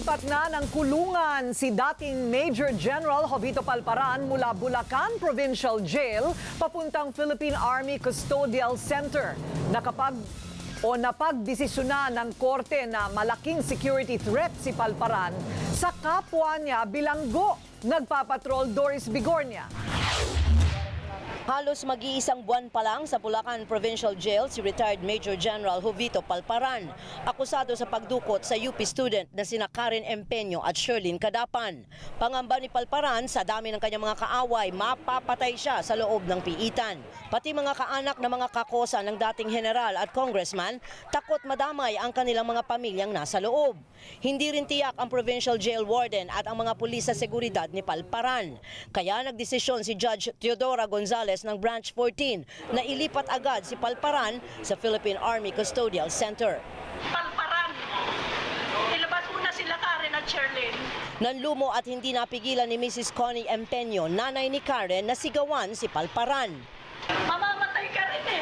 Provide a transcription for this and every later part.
Lilipat na ng kulungan si dating Major General Jovito Palparan mula Bulacan Provincial Jail papuntang Philippine Army Custodial Center. Napagdesisyonan ng korte na malaking security threat si Palparan sa kapwa niya bilanggo. Nagpapatrol Doris Bigornia. Halos mag-iisang buwan pa lang sa Bulacan Provincial Jail si retired Major General Jovito Palparan, akusado sa pagdukot sa UP student na sina Karen Empeño at Sherlyn Cadapan. Pangamba ni Palparan, sa dami ng kanyang mga kaaway, mapapatay siya sa loob ng piitan. Pati mga kaanak na mga kakosa ng dating general at congressman, takot madamay ang kanilang mga pamilyang nasa loob. Hindi rin tiyak ang Provincial Jail Warden at ang mga pulis sa seguridad ni Palparan. Kaya nagdesisyon si Judge Teodora Gonzalez ng Branch 14 na ilipat agad si Palparan sa Philippine Army Custodial Center. Palparan, ilabas mo na sila Karen at Sherlyn. Nanlumo at hindi napigilan ni Mrs. Connie Empeño, nanay ni Karen, na sigawan si Palparan. Mamamatay ka rin eh.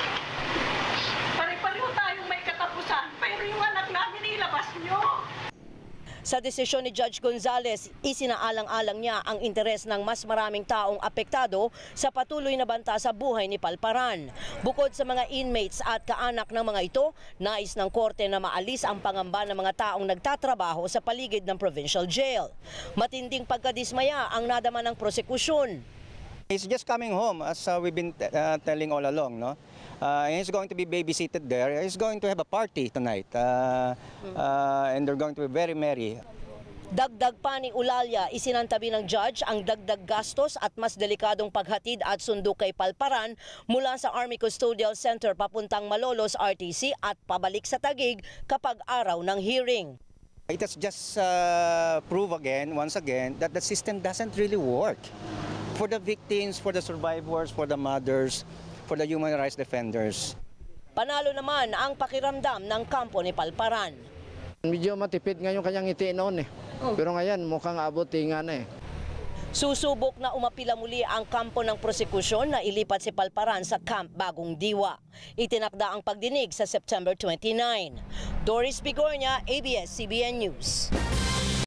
Pare-pareho tayong may katapusan, pero yung anak namin ilabas nyo. Sa desisyon ni Judge Gonzalez, isinaalang-alang niya ang interes ng mas maraming taong apektado sa patuloy na banta sa buhay ni Palparan. Bukod sa mga inmates at kaanak ng mga ito, nais ng korte na maalis ang pangamba ng mga taong nagtatrabaho sa paligid ng provincial jail. Matinding pagkadismaya ang nadama ng prosekusyon. He's just coming home, as we've been telling all along, no? He's going to be babysitted there. He's going to have a party tonight, and they're going to be very merry. Dagdag pa ni Ulalya, isinantabi ng judge ang dagdag gastos at mas delikadong paghatid at sundo kay Palparan mula sa Army Custodial Center papuntang Malolos RTC at pabalik sa Taguig kapag araw ng hearing. It has just proved once again, that the system doesn't really work. For the victims, for the survivors, for the mothers, for the human rights defenders. Panalo naman ang pakiramdam ng kampo ni Palparan. Medyo matipid ngayon kanyang ngiti noon eh. Pero ngayon mukhang abutingan eh. Susubok na umapila muli ang kampo ng prosekusyon na ilipat si Palparan sa Camp Bagong Diwa. Itinakda ang pagdinig sa September 29. Doris Bigornia, ABS-CBN News.